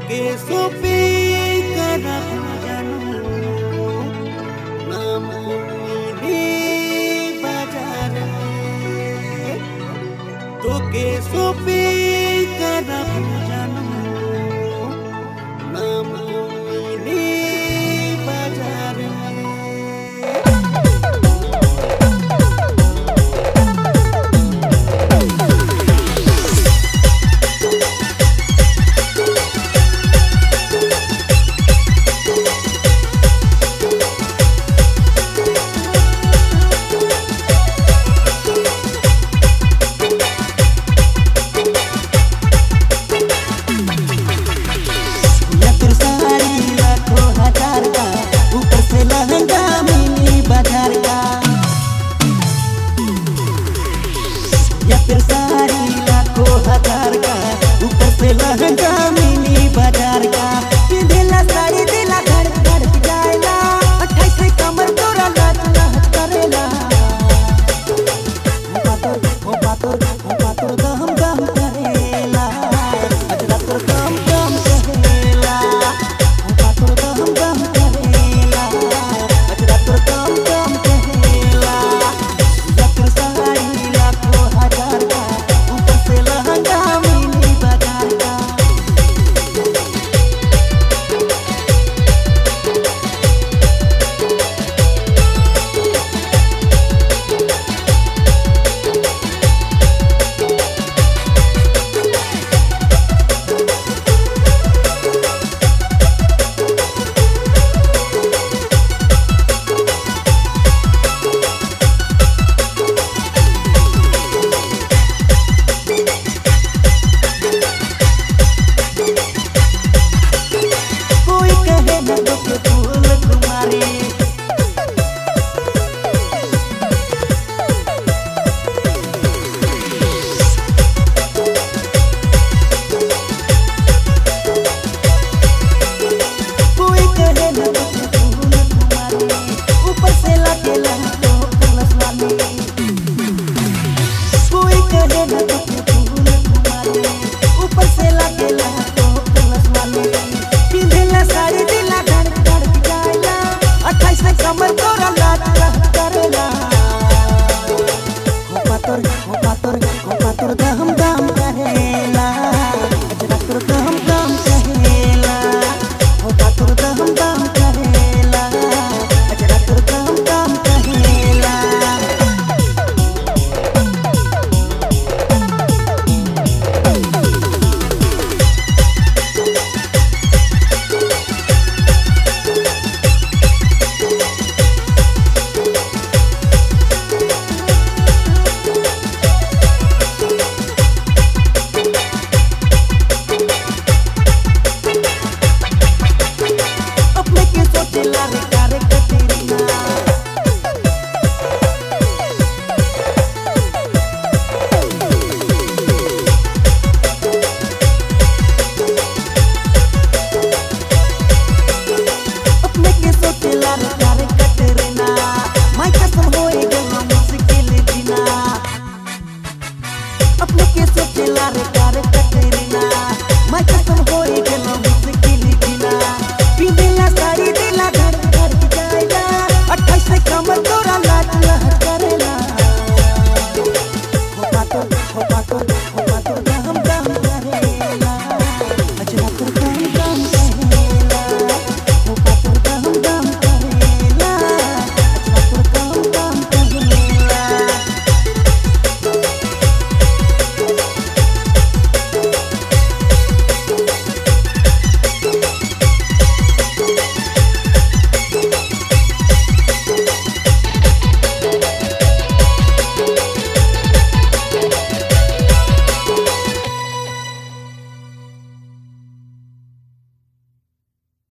के सोपे करब जानू नाम नी बाजार तो के सोपे करब जानू नाम नी बाजार फिर सारी लाखों हजार का ऊपर से लहंगा मिनी बाजार का कि दिला साड़ी दिला घर घर जाएला 28 से कमर तोरा लाच लाच करेला हो पातोर गम गम करेला अजरा तोर गम गम करेला हो पातोर गम गम करेला अजरा तोर गम गम करेला या फिर साड़ी लाखों हजार का ऊपर से लहंगा मिनी बाजार का ऊपर से लगे तो प्लस वाली